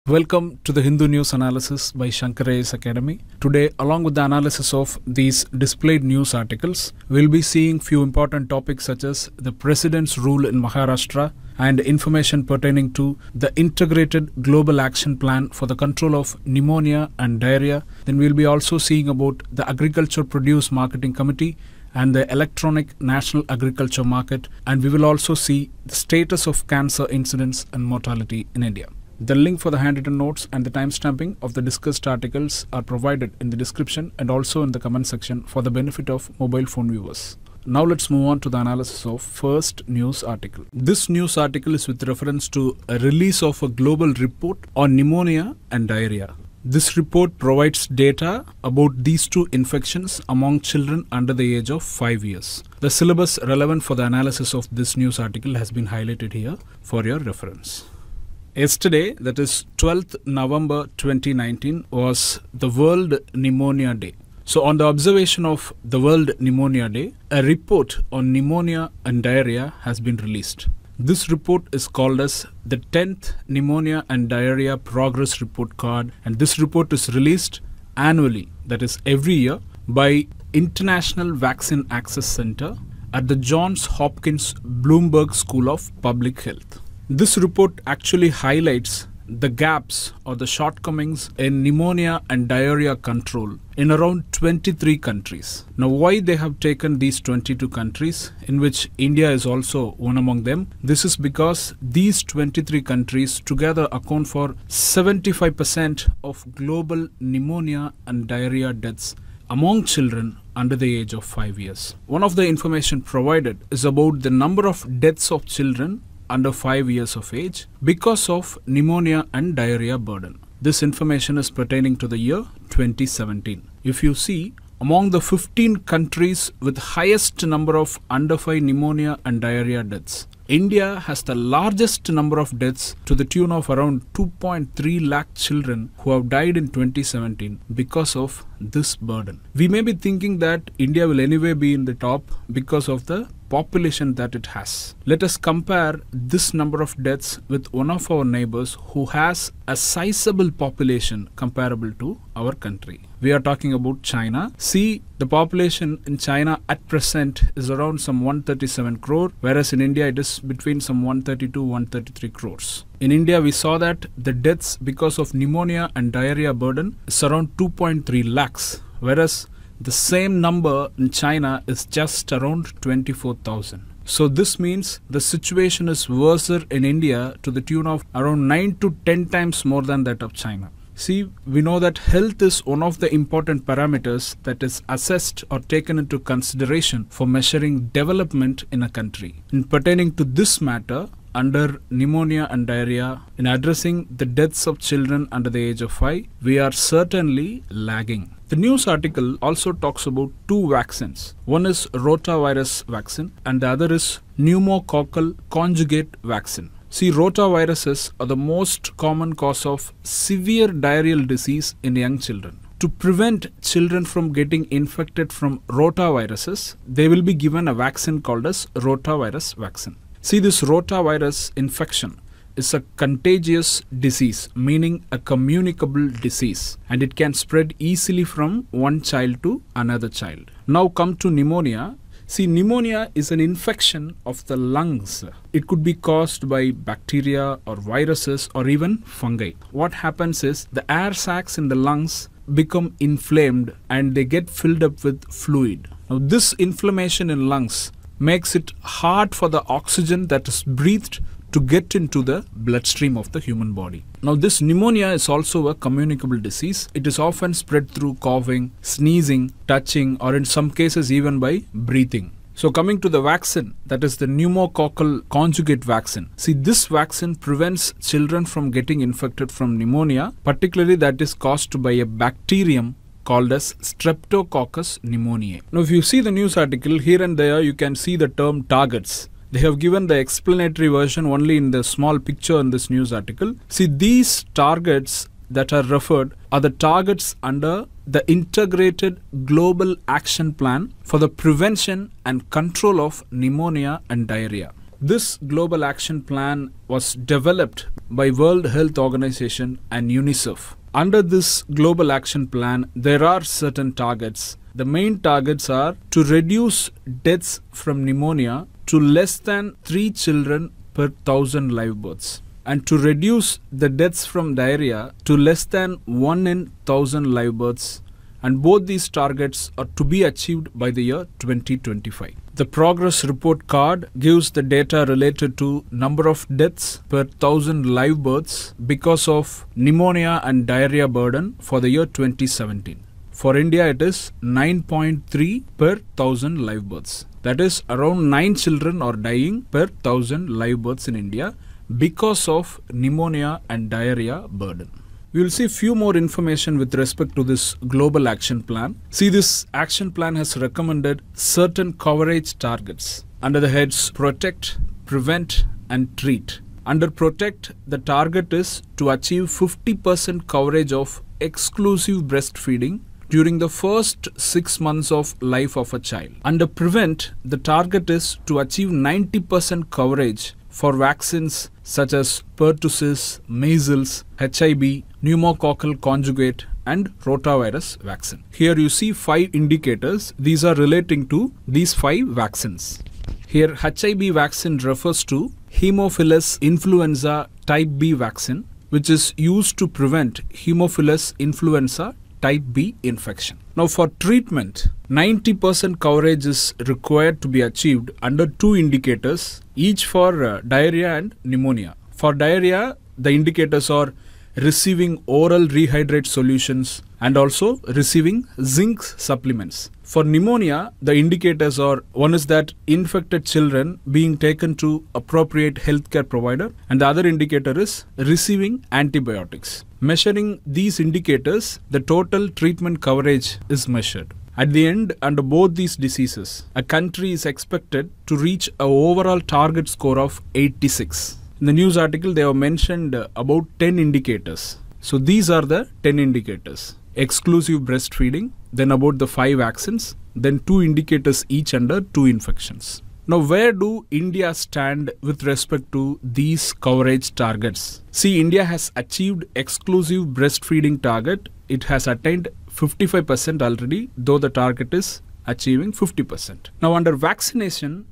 Welcome to the Hindu News Analysis by Shankar IAS Academy. Today, along with the analysis of these displayed news articles, we'll be seeing few important topics such as the President's rule in Maharashtra and information pertaining to the Integrated Global Action Plan for the control of pneumonia and diarrhea. Then we'll be also seeing about the Agriculture Produce Marketing Committee and the Electronic National Agriculture Market, and we will also see the status of cancer incidence and mortality in India. The link for the handwritten notes and the timestamping of the discussed articles are provided in the description and also in the comment section for the benefit of mobile phone viewers. Now let's move on to the analysis of first news article. This news article is with reference to a release of a global report on pneumonia and diarrhea. This report provides data about these two infections among children under the age of 5 years. The syllabus relevant for the analysis of this news article has been highlighted here for your reference. Yesterday, that is 12th November 2019, was the World Pneumonia Day. So on the observation of the World Pneumonia Day, a report on pneumonia and diarrhea has been released. This report is called as the 10th Pneumonia and Diarrhea Progress Report Card, and this report is released annually, that is every year, by International Vaccine Access Center at the Johns Hopkins Bloomberg School of Public Health. This report actually highlights the gaps or the shortcomings in pneumonia and diarrhea control in around 23 countries. Now, why they have taken these 22 countries, in which India is also one among them? This is because these 23 countries together account for 75% of global pneumonia and diarrhea deaths among children under the age of 5 years. One of the information provided is about the number of deaths of children under 5 years of age because of pneumonia and diarrhea burden. This information is pertaining to the year 2017. If you see, among the 15 countries with highest number of under 5 pneumonia and diarrhea deaths, India has the largest number of deaths to the tune of around 2.3 lakh children who have died in 2017 because of this burden. We may be thinking that India will anyway be in the top because of the population that it has. Let us compare this number of deaths with one of our neighbors who has a sizable population comparable to our country. We are talking about China. See, the population in China at present is around some 137 crore, whereas in India it is between some 132-133 crores. In India, we saw that the deaths because of pneumonia and diarrhea burden is around 2.3 lakhs, whereas the same number in China is just around 24,000. So this means the situation is worse in India to the tune of around 9 to 10 times more than that of China. See, we know that health is one of the important parameters that is assessed or taken into consideration for measuring development in a country. In pertaining to this matter, under pneumonia and diarrhea, in addressing the deaths of children under the age of 5, we are certainly lagging. The news article also talks about two vaccines. One is rotavirus vaccine and the other is pneumococcal conjugate vaccine. See, rotaviruses are the most common cause of severe diarrheal disease in young children. To prevent children from getting infected from rotaviruses, they will be given a vaccine called as rotavirus vaccine. See, this rotavirus infection is a contagious disease, meaning a communicable disease, and it can spread easily from one child to another child. Now come to pneumonia. See, pneumonia is an infection of the lungs. It could be caused by bacteria or viruses or even fungi. What happens is the air sacs in the lungs become inflamed and they get filled up with fluid. Now this inflammation in lungs makes it hard for the oxygen that is breathed to get into the bloodstream of the human body. Now this pneumonia is also a communicable disease. It is often spread through coughing, sneezing, touching, or in some cases even by breathing. So coming to the vaccine, that is the pneumococcal conjugate vaccine. See, this vaccine prevents children from getting infected from pneumonia, particularly that is caused by a bacterium called as Streptococcus pneumoniae. Now if you see the news article, here and there you can see the term targets. They have given the explanatory version only in the small picture in this news article. See, these targets that are referred are the targets under the Integrated Global Action Plan for the Prevention and Control of Pneumonia and Diarrhea. This global action plan was developed by World Health Organization and UNICEF. Under this global action plan, there are certain targets. The main targets are to reduce deaths from pneumonia to less than 3 children per 1,000 live births, and to reduce the deaths from diarrhea to less than 1 in 1,000 live births, and both these targets are to be achieved by the year 2025. The progress report card gives the data related to number of deaths per 1,000 live births because of pneumonia and diarrhea burden for the year 2017. For India, it is 9.3 per 1,000 live births. That is, around 9 children are dying per 1,000 live births in India because of pneumonia and diarrhea burden. We will see few more information with respect to this global action plan. See, this action plan has recommended certain coverage targets under the heads protect, prevent and treat. Under protect, the target is to achieve 50% coverage of exclusive breastfeeding during the first 6 months of life of a child. Under prevent, the target is to achieve 90% coverage for vaccines such as pertussis, measles, HIV, pneumococcal conjugate and rotavirus vaccine. Here you see 5 indicators. These are relating to these 5 vaccines. Here HIV vaccine refers to Haemophilus influenza type B vaccine, which is used to prevent Haemophilus influenza type B infection. Now for treatment, 90% coverage is required to be achieved under 2 indicators, each for diarrhea and pneumonia. For diarrhea, the indicators are receiving oral rehydrate solutions and also receiving zinc supplements. For pneumonia, the indicators are, one is that infected children being taken to appropriate healthcare provider, and the other indicator is receiving antibiotics. Measuring these indicators, the total treatment coverage is measured. At the end, under both these diseases, a country is expected to reach an overall target score of 86. In the news article, they have mentioned about 10 indicators. So these are the 10 indicators. Exclusive breastfeeding, then about the 5 vaccines, then 2 indicators each under 2 infections. Now, where do India stand with respect to these coverage targets? See, India has achieved exclusive breastfeeding target. It has attained 55% already, though the target is achieving 50%. Now, under vaccination,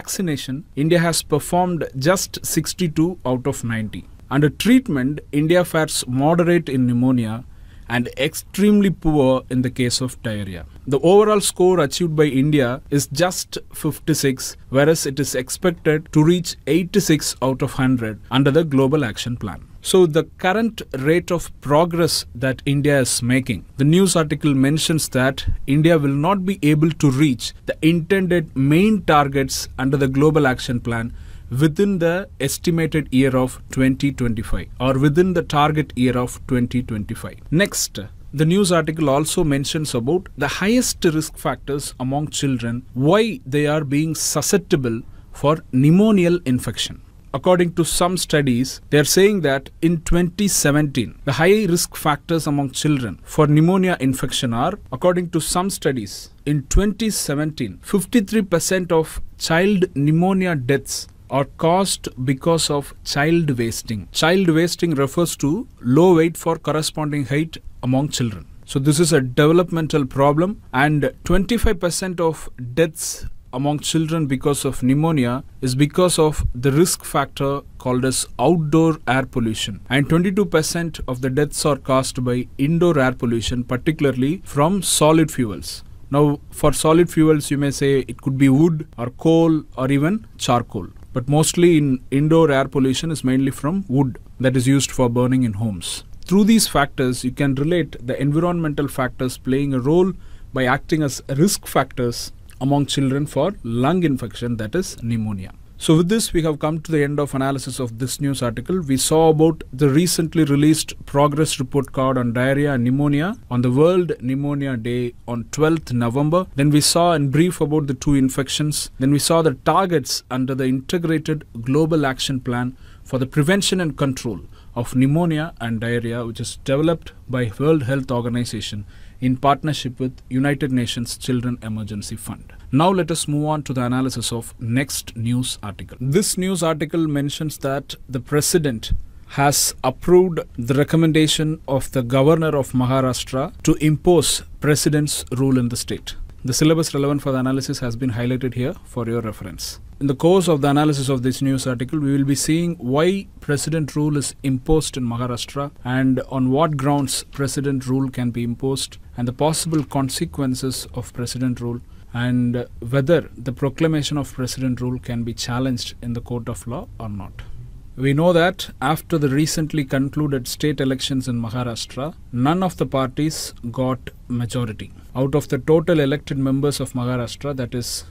India has performed just 62 out of 90. Under treatment, India fares moderate in pneumonia and extremely poor in the case of diarrhea. The overall score achieved by India is just 56, whereas it is expected to reach 86 out of 100 under the Global Action Plan. So the current rate of progress that India is making, the news article mentions that India will not be able to reach the intended main targets under the Global Action Plan within the estimated year of 2025 or within the target year of 2025. Next, the news article also mentions about the highest risk factors among children, why they are being susceptible for pneumonial infection. According to some studies, they are saying that in 2017, the high risk factors among children for pneumonia infection are, according to some studies, in 2017, 53% of child pneumonia deaths are caused because of child wasting. Child wasting refers to low weight for corresponding height among children. So this is a developmental problem, and 25% of deaths among children because of pneumonia is because of the risk factor called as outdoor air pollution, and 22% of the deaths are caused by indoor air pollution, particularly from solid fuels. Now, for solid fuels, you may say it could be wood or coal or even charcoal. But mostly in indoor air pollution is mainly from wood that is used for burning in homes. Through these factors, you can relate the environmental factors playing a role by acting as risk factors among children for lung infection, that is pneumonia. So with this, we have come to the end of analysis of this news article. We saw about the recently released progress report card on diarrhea and pneumonia on the World Pneumonia Day on 12th November. Then we saw in brief about the 2 infections. Then we saw the targets under the Integrated Global Action Plan for the prevention and control of pneumonia and diarrhea, which is developed by World Health Organization in partnership with United Nations Children Emergency Fund. Now let us move on to the analysis of next news article. This news article mentions that the President has approved the recommendation of the Governor of Maharashtra to impose President's rule in the state. The syllabus relevant for the analysis has been highlighted here for your reference. In the course of the analysis of this news article, we will be seeing why President rule is imposed in Maharashtra and on what grounds President rule can be imposed and the possible consequences of President rule and whether the proclamation of President rule can be challenged in the court of law or not. We know that after the recently concluded state elections in Maharashtra, none of the parties got majority. Out of the total elected members of Maharashtra, that is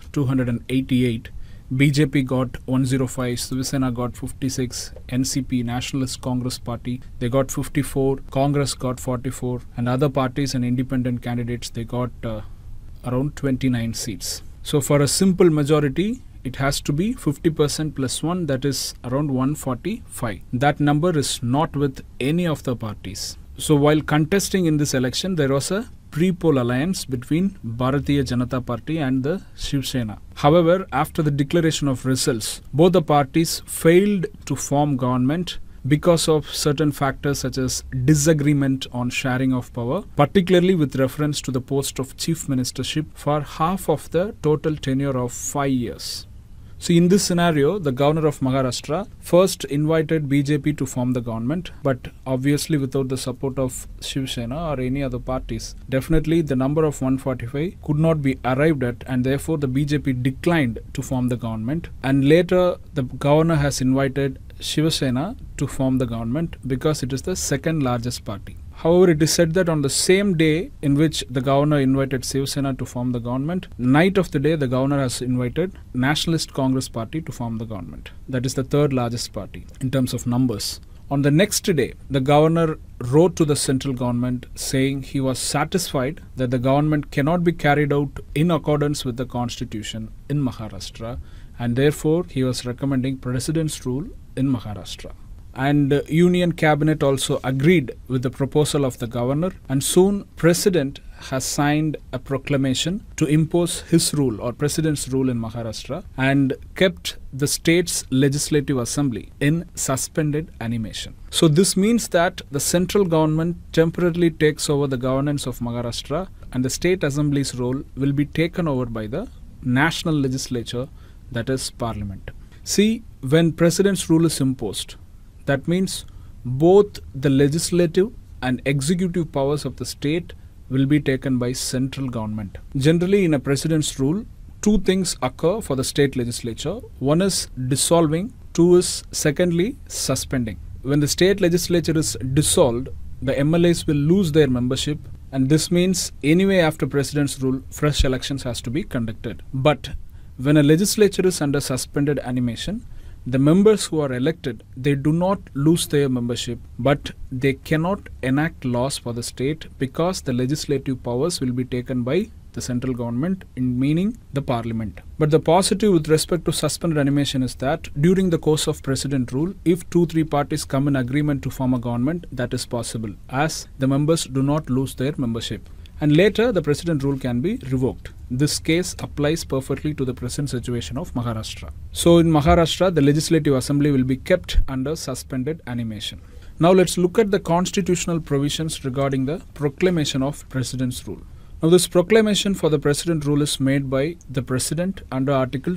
288, BJP got 105, Shiv Sena got 56, NCP, Nationalist Congress Party, they got 54, Congress got 44, and other parties and independent candidates, they got around 29 seats. So for a simple majority, it has to be 50% plus 1, that is around 145. That number is not with any of the parties. So while contesting in this election, there was a pre-poll alliance between Bharatiya Janata Party and the Shiv Sena. However, after the declaration of results, both the parties failed to form government because of certain factors such as disagreement on sharing of power, particularly with reference to the post of chief ministership for half of the total tenure of 5 years. So in this scenario, the governor of Maharashtra first invited BJP to form the government, but obviously without the support of Shiv Sena or any other parties. Definitely the number of 145 could not be arrived at, and therefore the BJP declined to form the government. And later the governor has invited Shiv Sena to form the government because it is the second largest party. However, it is said that on the same day in which the governor invited Shiv Sena to form the government, night of the day the governor has invited Nationalist Congress Party to form the government. That is the third largest party in terms of numbers. On the next day, the governor wrote to the central government saying he was satisfied that the government cannot be carried out in accordance with the constitution in Maharashtra, and therefore he was recommending President's rule in Maharashtra. And Union Cabinet also agreed with the proposal of the governor, and soon President has signed a proclamation to impose his rule or President's rule in Maharashtra and kept the state's legislative assembly in suspended animation. So this means that the central government temporarily takes over the governance of Maharashtra and the state assembly's role will be taken over by the national legislature, that is Parliament. See, when President's rule is imposed, that means both the legislative and executive powers of the state will be taken by central government. Generally, in a President's rule, two things occur for the state legislature. One is dissolving, two is secondly suspending. When the state legislature is dissolved, the MLAs will lose their membership, and this means anyway after President's rule, fresh elections has to be conducted. But when a legislature is under suspended animation, the members who are elected, they do not lose their membership, but they cannot enact laws for the state because the legislative powers will be taken by the central government, meaning the Parliament. But the positive with respect to suspended animation is that during the course of President rule, if 2-3 parties come in agreement to form a government, that is possible, as the members do not lose their membership. And later the President rule can be revoked. This case applies perfectly to the present situation of Maharashtra. So in Maharashtra, the Legislative Assembly will be kept under suspended animation. Now let's look at the constitutional provisions regarding the proclamation of President's rule. Now this proclamation for the President rule is made by the President under Article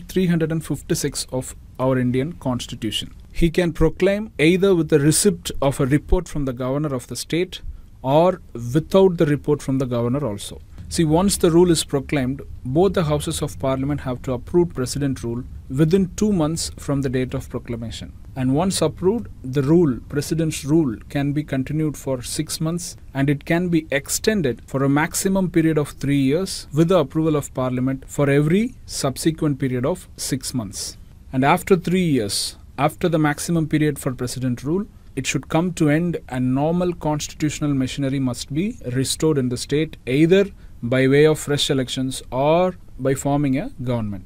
356 of our Indian Constitution. He can proclaim either with the receipt of a report from the Governor of the state or without the report from the Governor also. See, once the rule is proclaimed, both the Houses of Parliament have to approve President rule within 2 months from the date of proclamation. And once approved, the rule, President's rule, can be continued for 6 months and it can be extended for a maximum period of 3 years with the approval of Parliament for every subsequent period of 6 months. And after 3 years, after the maximum period for President rule, it should come to end and normal constitutional machinery must be restored in the state either by way of fresh elections or by forming a government.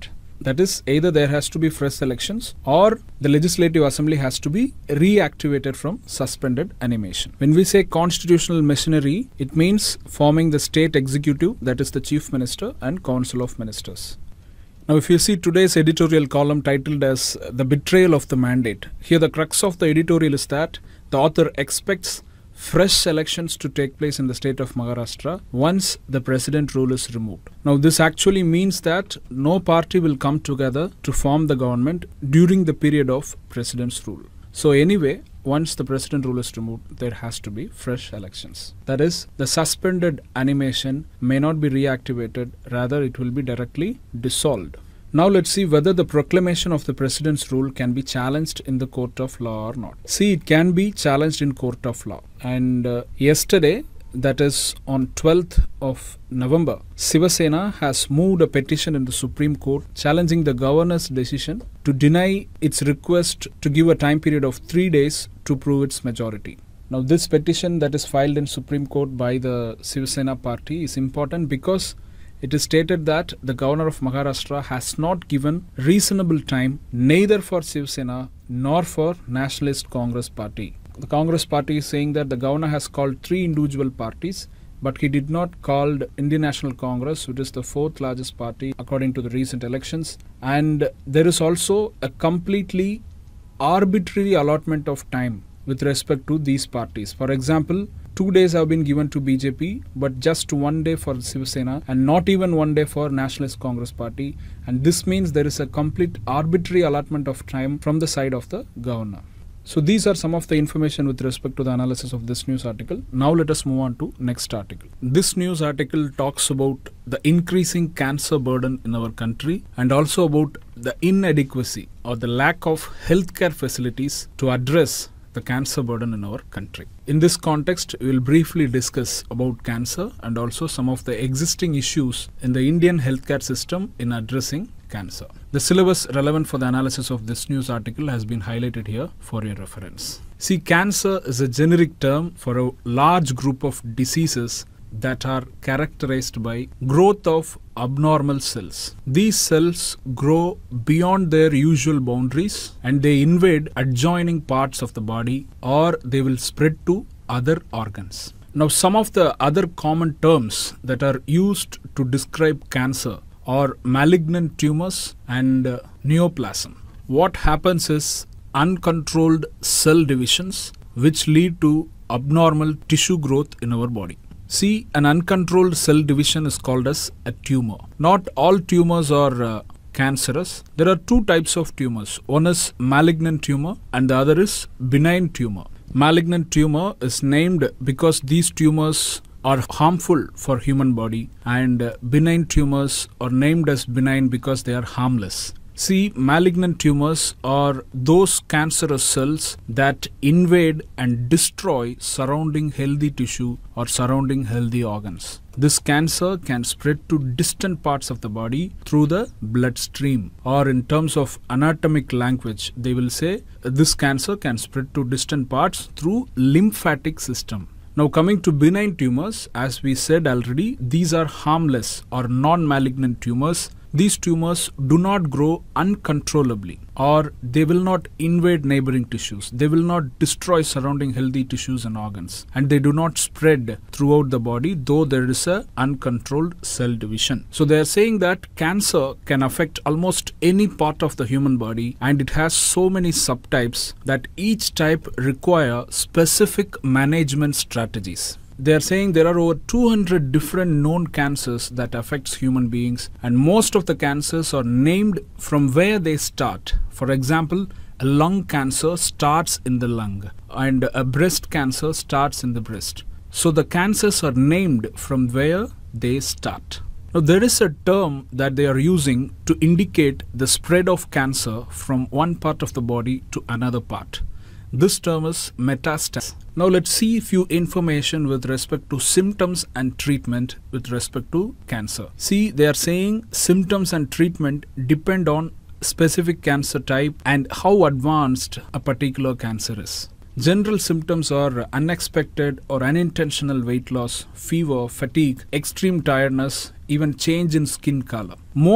That is, either there has to be fresh elections or the Legislative Assembly has to be reactivated from suspended animation. When we say constitutional machinery, it means forming the state executive, that is the Chief Minister and Council of Ministers. Now, if you see today's editorial column titled as The Betrayal of the Mandate, here the crux of the editorial is that the author expects fresh elections to take place in the state of Maharashtra once the president rule is removed. Now, this actually means that no party will come together to form the government during the period of president's rule. So anyway, once the president rule is removed, there has to be fresh elections. That is, the suspended animation may not be reactivated, rather it will be directly dissolved. Now let's see whether the proclamation of the president's rule can be challenged in the court of law or not. See, it can be challenged in court of law. And yesterday, that is on 12th of November, Shiva Sena has moved a petition in the Supreme Court challenging the governor's decision to deny its request to give a time period of 3 days to prove its majority. Now, this petition that is filed in Supreme Court by the Shiva Sena party is important because it is stated that the governor of Maharashtra has not given reasonable time neither for Shiva Sena nor for Nationalist Congress Party. The Congress Party is saying that the governor has called 3 individual parties, but he did not call Indian National Congress, which is the 4th largest party according to the recent elections. And there is also a completely arbitrary allotment of time with respect to these parties. For example, 2 days have been given to BJP, but just 1 day for Shiva Sena and not even 1 day for Nationalist Congress Party. And this means there is a complete arbitrary allotment of time from the side of the governor. So these are some of the information with respect to the analysis of this news article. Now let us move on to next article. This news article talks about the increasing cancer burden in our country and also about the inadequacy or the lack of healthcare facilities to address the cancer burden in our country. In this context, we will briefly discuss about cancer and also some of the existing issues in the Indian healthcare system in addressing cancer. The syllabus relevant for the analysis of this news article has been highlighted here for your reference. See, cancer is a generic term for a large group of diseases that are characterized by growth of abnormal cells. These cells grow beyond their usual boundaries and they invade adjoining parts of the body, or they will spread to other organs. Now, some of the other common terms that are used to describe cancer are malignant tumors and neoplasm. What happens is uncontrolled cell divisions which lead to abnormal tissue growth in our body. See, an uncontrolled cell division is called as a tumor. Not all tumors are cancerous. There are 2 types of tumors. One is malignant tumor and the other is benign tumor. Malignant tumor is named because these tumors are harmful for human body, and benign tumors are named as benign because they are harmless. See, malignant tumors are those cancerous cells that invade and destroy surrounding healthy tissue or surrounding healthy organs. This cancer can spread to distant parts of the body through the bloodstream, or in terms of anatomic language, they will say this cancer can spread to distant parts through lymphatic system. Now, coming to benign tumors, as we said already, these are harmless or non-malignant tumors. These tumors do not grow uncontrollably, or they will not invade neighboring tissues. They will not destroy surrounding healthy tissues and organs, and they do not spread throughout the body, though there is a uncontrolled cell division. So they are saying that cancer can affect almost any part of the human body, and it has so many subtypes that each type require specific management strategies. They are saying there are over 200 different known cancers that affects human beings, and most of the cancers are named from where they start. For example, a lung cancer starts in the lung and a breast cancer starts in the breast. So the cancers are named from where they start. Now, there is a term that they are using to indicate the spread of cancer from one part of the body to another part. This term is metastasis. Now let's see a few information with respect to symptoms and treatment with respect to cancer. See, they are saying symptoms and treatment depend on specific cancer type and how advanced a particular cancer is. General symptoms are unexpected or unintentional weight loss, fever, fatigue, extreme tiredness, even change in skin color. Most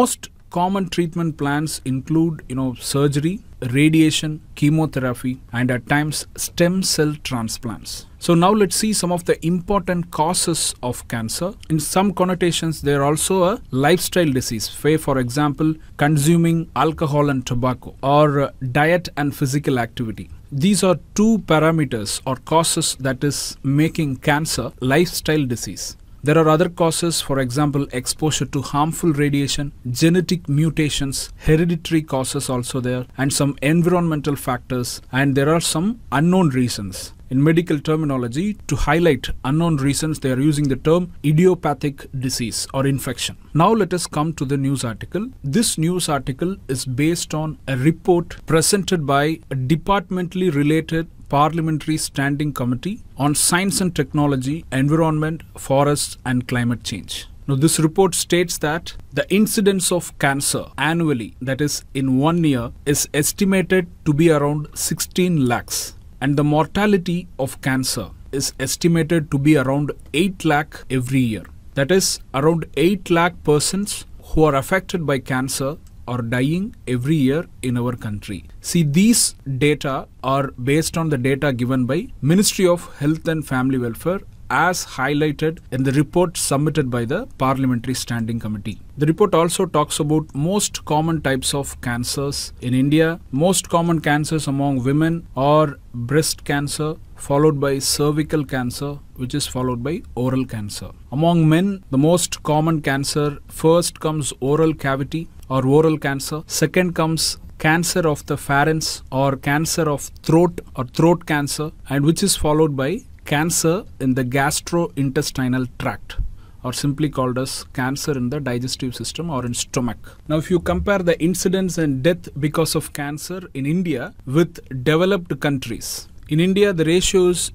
common treatment plans include, surgery, radiation, chemotherapy, and at times stem cell transplants. So now let's see some of the important causes of cancer. In some connotations, they are also a lifestyle disease. Say, for example, consuming alcohol and tobacco, or diet and physical activity. These are two parameters or causes that is making cancer lifestyle disease. There are other causes, for example, exposure to harmful radiation, genetic mutations, hereditary causes also there, and some environmental factors, and there are some unknown reasons. In medical terminology, to highlight unknown reasons, they are using the term idiopathic disease or infection. Now let us come to the news article. This news article is based on a report presented by a departmentally related Parliamentary Standing Committee on Science and Technology, Environment, Forests and Climate Change. Now, this report states that the incidence of cancer annually, that is in 1 year, is estimated to be around 16 lakhs. And the mortality of cancer is estimated to be around 8 lakh every year. That is, around 8 lakh persons who are affected by cancer are dying every year in our country. See, these data are based on the data given by Ministry of Health and Family Welfare as highlighted in the report submitted by the Parliamentary Standing Committee. The report also talks about most common types of cancers in India. Most common cancers among women are breast cancer, followed by cervical cancer, which is followed by oral cancer. Among men, the most common cancer, first comes oral cavity or oral cancer. Second comes cancer of the pharynx or cancer of throat or throat cancer, and which is followed by cancer in the gastrointestinal tract, or simply called as cancer in the digestive system or in stomach. Now, if you compare the incidence and death because of cancer in India with developed countries, in India the ratio is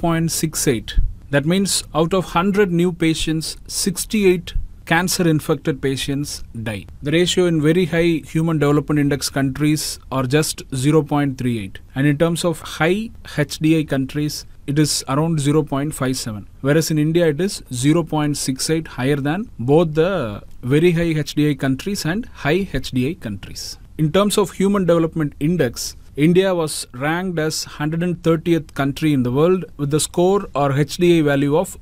0.68. That means out of 100 new patients, 68 cancer-infected patients die. The ratio in very high Human Development Index countries are just 0.38. And in terms of high HDI countries, it is around 0.57. Whereas in India, it is 0.68, higher than both the very high HDI countries and high HDI countries. In terms of Human Development Index, India was ranked as 130th country in the world with the score or HDI value of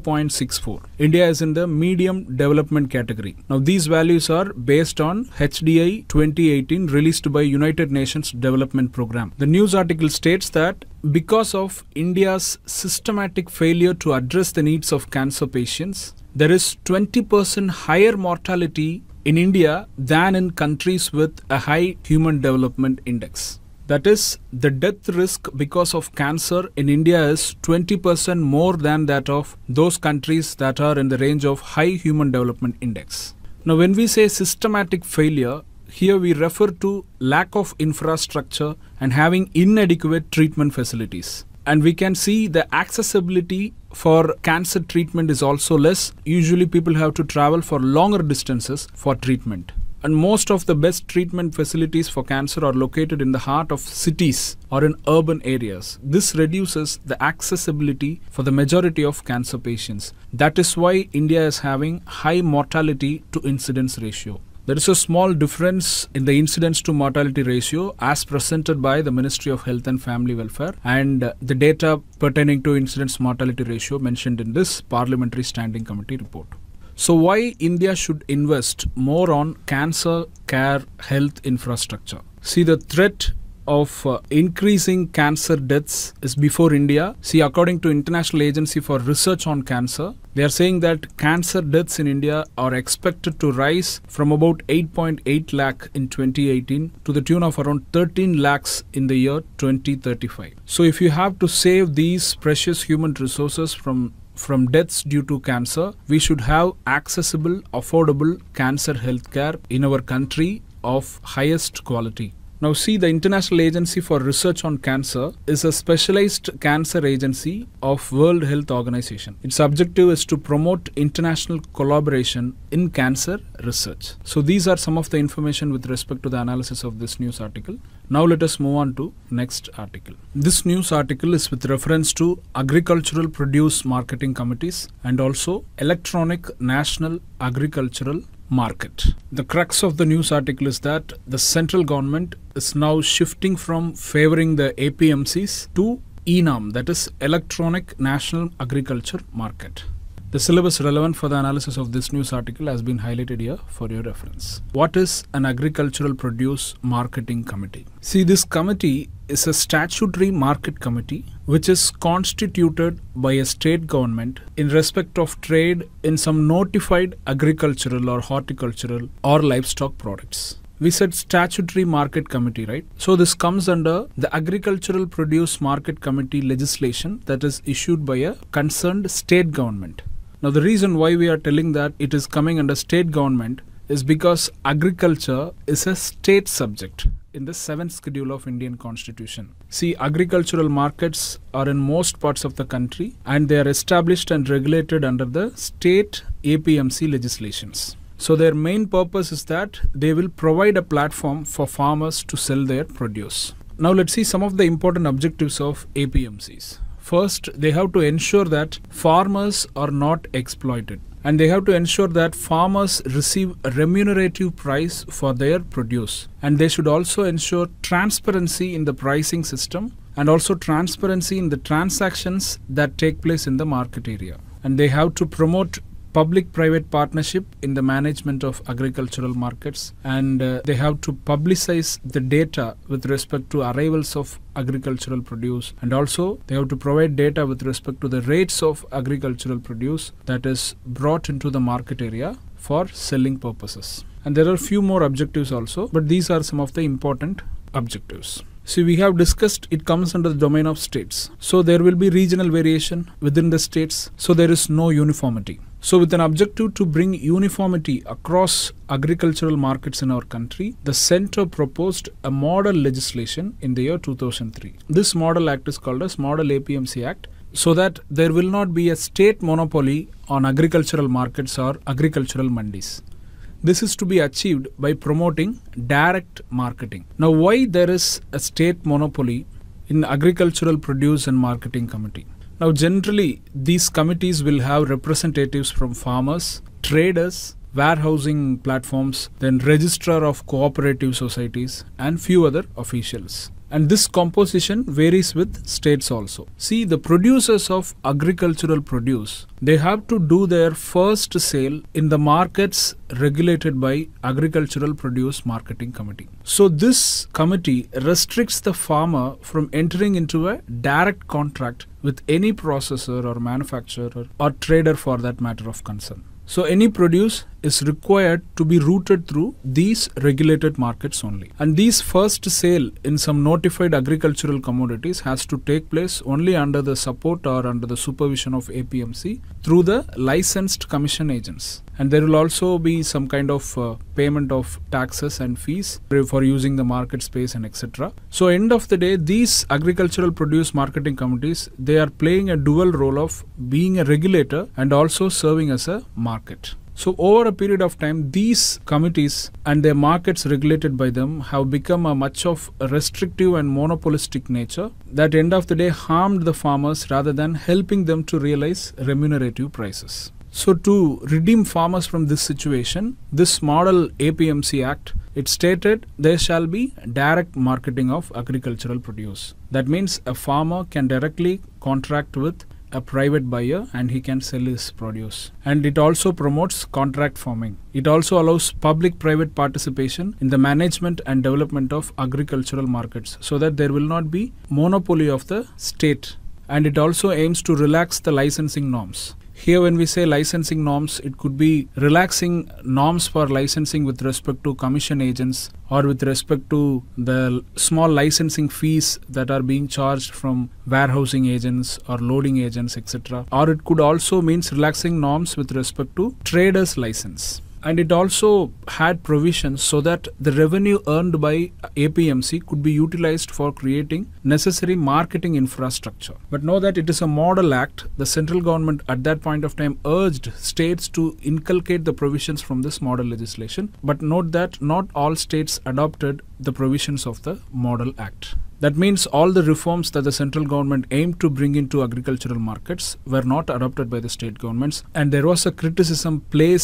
0.64. India is in the medium development category. Now, these values are based on HDI 2018 released by United Nations Development Program. The news article states that because of India's systematic failure to address the needs of cancer patients, there is 20% higher mortality in India than in countries with a high Human Development Index. That is, the death risk because of cancer in India is 20% more than that of those countries that are in the range of high Human Development Index. Now, when we say systematic failure, here we refer to lack of infrastructure and having inadequate treatment facilities. And we can see the accessibility for cancer treatment is also less. Usually people have to travel for longer distances for treatment. And most of the best treatment facilities for cancer are located in the heart of cities or in urban areas. This reduces the accessibility for the majority of cancer patients. That is why India is having high mortality to incidence ratio. There is a small difference in the incidence to mortality ratio as presented by the Ministry of Health and Family Welfare and the data pertaining to incidence mortality ratio mentioned in this Parliamentary Standing Committee report. So why India should invest more on cancer care health infrastructure? See, the threat of increasing cancer deaths is before India. See, according to International Agency for Research on Cancer, they are saying that cancer deaths in India are expected to rise from about 8.8 lakh in 2018 to the tune of around 13 lakhs in the year 2035. So if you have to save these precious human resources from deaths due to cancer, we should have accessible, affordable cancer healthcare in our country of highest quality. Now see, the International Agency for Research on Cancer is a specialized cancer agency of World Health Organization. Its objective is to promote international collaboration in cancer research. So these are some of the information with respect to the analysis of this news article. Now let us move on to next article. This news article is with reference to Agricultural Produce Marketing Committees and also Electronic National Agricultural market. The crux of the news article is that the central government is now shifting from favoring the APMCs to ENAM, that is Electronic National Agriculture Market. The syllabus relevant for the analysis of this news article has been highlighted here for your reference. What is an Agricultural Produce Marketing Committee? See, this committee is a statutory market committee which is constituted by a state government in respect of trade in some notified agricultural or horticultural or livestock products. We said statutory market committee, right? So this comes under the Agricultural Produce Market Committee legislation that is issued by a concerned state government. Now the reason why we are telling that it is coming under state government is because agriculture is a state subject in the 7th schedule of Indian Constitution. See, agricultural markets are in most parts of the country and they are established and regulated under the state APMC legislations. So their main purpose is that they will provide a platform for farmers to sell their produce. Now let's see some of the important objectives of APMCs. First, they have to ensure that farmers are not exploited, and they have to ensure that farmers receive a remunerative price for their produce, and they should also ensure transparency in the pricing system and also transparency in the transactions that take place in the market area. And they have to promote public-private partnership in the management of agricultural markets, and they have to publicize the data with respect to arrivals of agricultural produce, and also they have to provide data with respect to the rates of agricultural produce that is brought into the market area for selling purposes. And there are few more objectives also, but these are some of the important objectives. See, we have discussed it comes under the domain of states. So there will be regional variation within the states. So there is no uniformity. So with an objective to bring uniformity across agricultural markets in our country, the centre proposed a model legislation in the year 2003. This model act is called as Model APMC Act, so that there will not be a state monopoly on agricultural markets or agricultural mandis. This is to be achieved by promoting direct marketing. Now, why there is a state monopoly in Agricultural Produce and Marketing Committee? Now, generally, these committees will have representatives from farmers, traders, warehousing platforms, then registrar of cooperative societies, and few other officials. And this composition varies with states also. See, the producers of agricultural produce, they have to do their first sale in the markets regulated by Agricultural Produce Marketing Committee. So this committee restricts the farmer from entering into a direct contract with any processor or manufacturer or trader for that matter of concern. So any produce is required to be routed through these regulated markets only. And these first sale in some notified agricultural commodities has to take place only under the support or under the supervision of APMC through the licensed commission agents. And there will also be some kind of payment of taxes and fees for using the market space and etc. So end of the day, these agricultural produce marketing committees, they are playing a dual role of being a regulator and also serving as a market. So over a period of time, these committees and their markets regulated by them have become a much of a restrictive and monopolistic nature that end of the day harmed the farmers rather than helping them to realize remunerative prices. So to redeem farmers from this situation, this Model APMC Act, it stated there shall be direct marketing of agricultural produce. That means a farmer can directly contract with a private buyer and he can sell his produce. And it also promotes contract farming. It also allows public-private participation in the management and development of agricultural markets so that there will not be monopoly of the state. And it also aims to relax the licensing norms. Here when we say licensing norms, it could be relaxing norms for licensing with respect to commission agents or with respect to the small licensing fees that are being charged from warehousing agents or loading agents, etc. Or it could also means relaxing norms with respect to traders' license. And it also had provisions so that the revenue earned by APMC could be utilized for creating necessary marketing infrastructure. But now that it is a model act, the central government at that point of time urged states to inculcate the provisions from this model legislation. But note that not all states adopted the provisions of the model act. That means all the reforms that the central government aimed to bring into agricultural markets were not adopted by the state governments, and there was a criticism placed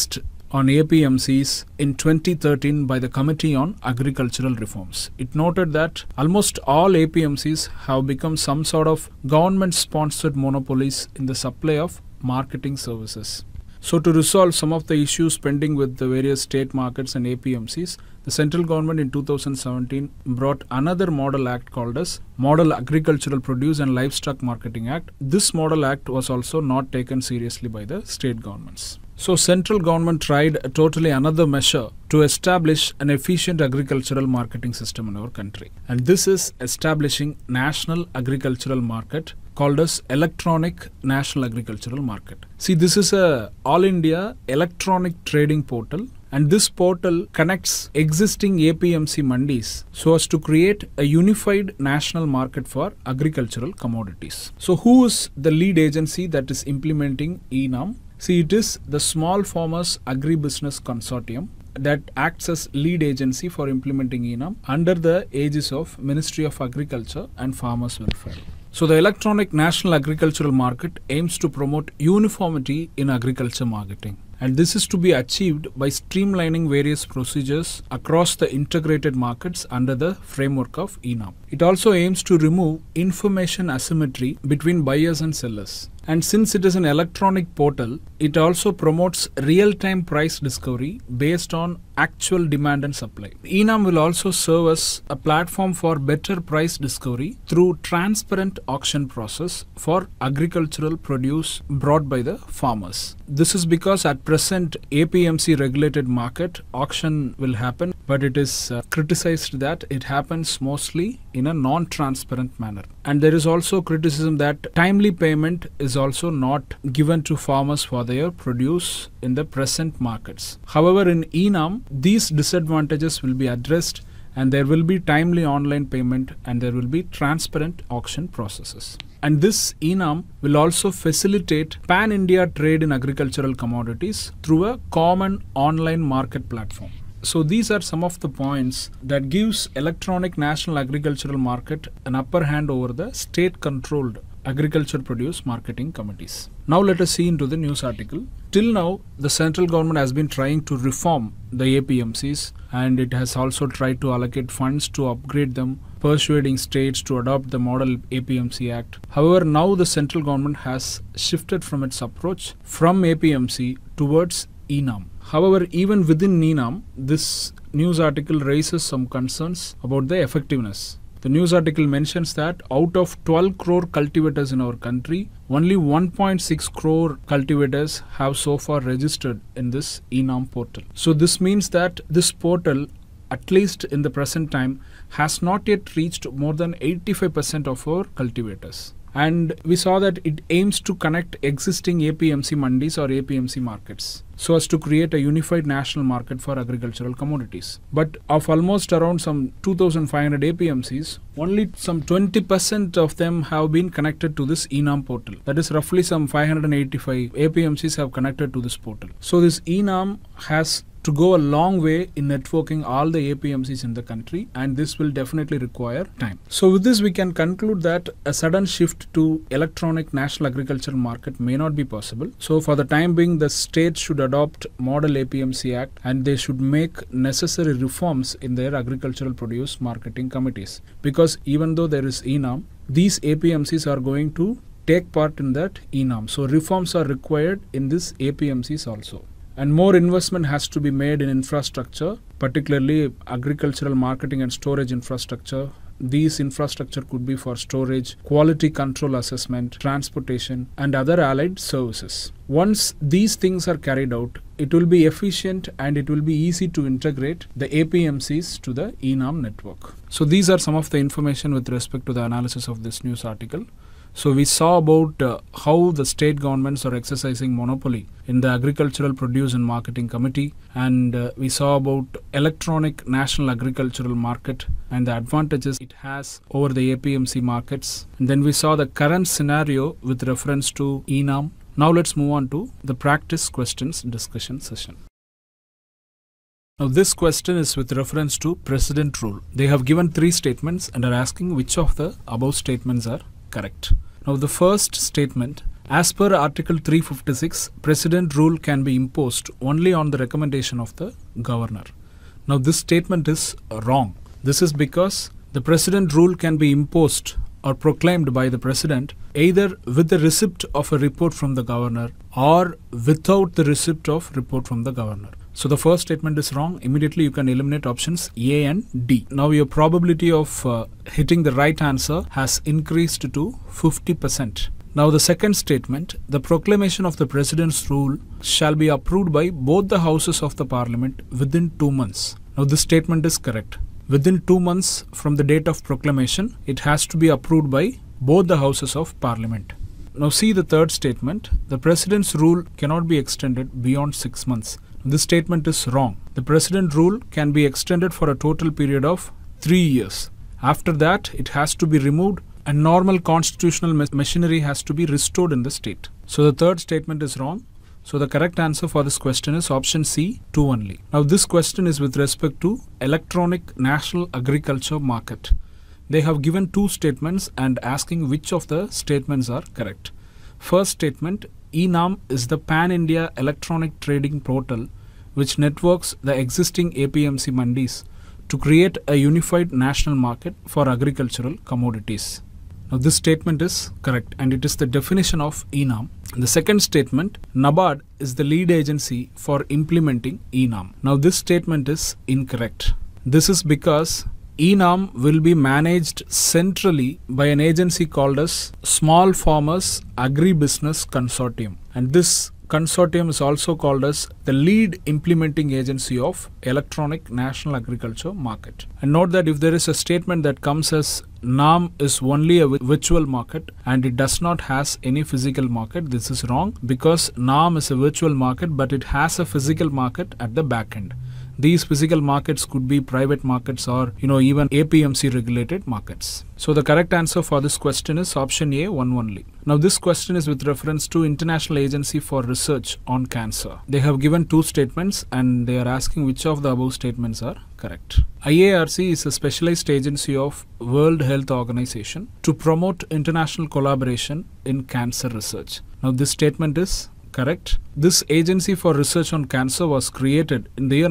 on APMCs in 2013 by the Committee on Agricultural Reforms. It noted that almost all APMCs have become some sort of government-sponsored monopolies in the supply of marketing services. So to resolve some of the issues pending with the various state markets and APMCs, the central government in 2017 brought another model act called as Model Agricultural Produce and Livestock Marketing Act. This model act was also not taken seriously by the state governments. So central government tried totally another measure to establish an efficient agricultural marketing system in our country. And this is establishing National Agricultural Market called as Electronic National Agricultural Market. See, this is a All India electronic trading portal, and this portal connects existing APMC mandis so as to create a unified national market for agricultural commodities. So who is the lead agency that is implementing ENAM? See, it is the Small Farmers Agribusiness Consortium that acts as lead agency for implementing ENAM under the aegis of Ministry of Agriculture and Farmers Welfare. So the Electronic National Agricultural Market aims to promote uniformity in agriculture marketing. And this is to be achieved by streamlining various procedures across the integrated markets under the framework of ENAM. It also aims to remove information asymmetry between buyers and sellers. And since it is an electronic portal, it also promotes real-time price discovery based on actual demand and supply. ENAM will also serve as a platform for better price discovery through transparent auction process for agricultural produce brought by the farmers. This is because at present APMC regulated market auction will happen, but it is criticized that it happens mostly in a non-transparent manner. And there is also criticism that timely payment is also not given to farmers for their produce in the present markets. However, in ENAM, these disadvantages will be addressed, and there will be timely online payment and there will be transparent auction processes. And this ENAM will also facilitate pan-India trade in agricultural commodities through a common online market platform. So these are some of the points that gives Electronic National Agricultural Market an upper hand over the state-controlled agriculture produce marketing committees. Now let us see into the news article. Till now, the central government has been trying to reform the APMCs, and it has also tried to allocate funds to upgrade them, persuading states to adopt the Model APMC Act. However, now the central government has shifted from its approach from APMC towards ENAM. However, even within ENAM, this news article raises some concerns about the effectiveness. The news article mentions that out of 12 crore cultivators in our country, only 1.6 crore cultivators have so far registered in this ENAM portal. So this means that this portal, at least in the present time, has not yet reached more than 85% of our cultivators. And we saw that it aims to connect existing APMC mandis or APMC markets so as to create a unified national market for agricultural commodities. But of almost around some 2,500 APMCs, only some 20% of them have been connected to this ENAM portal. That is roughly some 585 APMCs have connected to this portal. So this ENAM has to go a long way in networking all the APMCs in the country, and this will definitely require time. So with this, we can conclude that a sudden shift to Electronic National Agricultural Market may not be possible. So for the time being, the states should adopt Model APMC Act, and they should make necessary reforms in their agricultural produce marketing committees. Because even though there is ENAM, these APMCs are going to take part in that ENAM. So reforms are required in this APMCs also. And more investment has to be made in infrastructure, particularly agricultural marketing and storage infrastructure. These infrastructure could be for storage, quality control assessment, transportation, and other allied services. Once these things are carried out, it will be efficient and it will be easy to integrate the APMCs to the ENAM network. So these are some of the information with respect to the analysis of this news article. So we saw about how the state governments are exercising monopoly in the Agricultural Produce and Marketing Committee, and we saw about Electronic National Agricultural Market and the advantages it has over the APMC markets. And then we saw the current scenario with reference to ENAM. Now let's move on to the practice questions discussion session. Now this question is with reference to President Rule. They have given 3 statements and are asking which of the above statements are correct. Now the first statement, As per Article 356, President rule can be imposed only on the recommendation of the Governor. Now this statement is wrong. This is because the President rule can be imposed or proclaimed by the President either with the receipt of a report from the Governor or without the receipt of report from the Governor. So the first statement is wrong. Immediately you can eliminate options A and D. Now your probability of hitting the right answer has increased to 50%. Now the second statement, the proclamation of the President's rule shall be approved by both the houses of the Parliament within 2 months. Now this statement is correct. Within 2 months from the date of proclamation, it has to be approved by both the houses of Parliament. Now see the third statement, the President's rule cannot be extended beyond 6 months. This statement is wrong. The President rule can be extended for a total period of 3 years. After that, it has to be removed and normal constitutional machinery has to be restored in the state. So the third statement is wrong. So the correct answer for this question is option C, 2 only. Now this question is with respect to electronic national agriculture market. They have given 2 statements and asking which of the statements are correct. First statement, eNAM is the pan-India electronic trading portal which networks the existing APMC mandis to create a unified national market for agricultural commodities. Now this statement is correct and it is the definition of eNAM. The second statement, NABARD is the lead agency for implementing eNAM. Now this statement is incorrect. This is because eNAM will be managed centrally by an agency called as Small Farmers Agribusiness Consortium, and this consortium is also called as the lead implementing agency of electronic national agriculture market. And note that if there is a statement that comes as NAM is only a virtual market and it does not has any physical market, this is wrong because NAM is a virtual market but it has a physical market at the back end. These physical markets could be private markets or even APMC regulated markets. So the correct answer for this question is option A, 1 only. Now this question is with reference to International Agency for Research on Cancer. They have given 2 statements and they are asking which of the above statements are correct. IARC is a specialized agency of World Health Organization to promote international collaboration in cancer research. Now this statement is correct. This agency for research on cancer was created in the year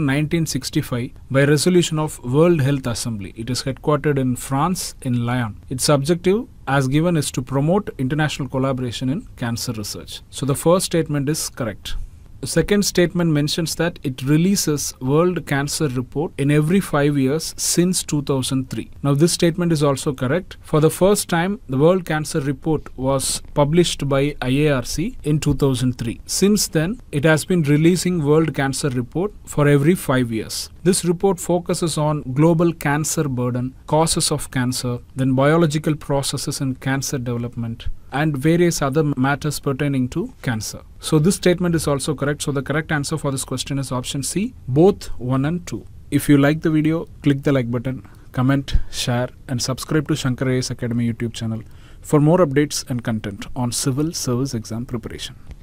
1965 by resolution of World Health Assembly. It is headquartered in France in Lyon. Its objective as given is to promote international collaboration in cancer research. So the first statement is correct. The second statement mentions that it releases World Cancer Report in every 5 years since 2003. Now this statement is also correct. For the first time, the World Cancer Report was published by IARC in 2003. Since then, it has been releasing World Cancer Report for every 5 years. This report focuses on global cancer burden, causes of cancer, then biological processes in cancer development, and various other matters pertaining to cancer. So this statement is also correct. So the correct answer for this question is option C, both 1 and 2. If you like the video, click the like button, comment, share and subscribe to Shankar IAS Academy YouTube channel for more updates and content on civil service exam preparation.